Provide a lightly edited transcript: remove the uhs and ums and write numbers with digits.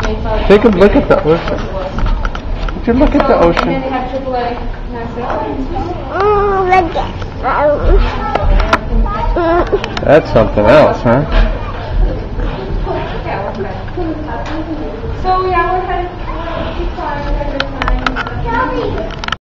Take a look at the ocean. Would you look at the ocean? And then they have AAA Nashville. Look at That's something else, huh? So yeah, we're headed to keep flying every time.